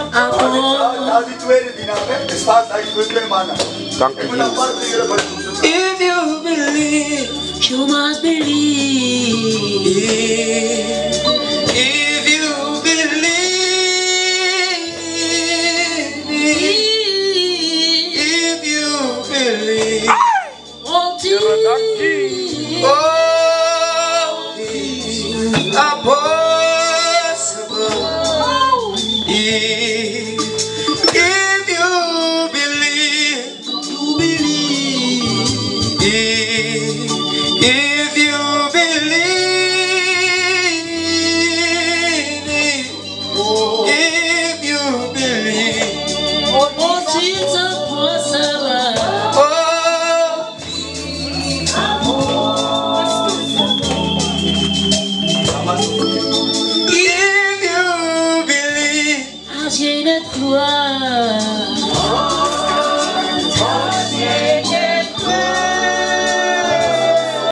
If you believe, you must believe. If you believe, if you believe, all things are possible. If you believe, if you believe, if you believe, all things are possible. If you believe, j'ai de toi.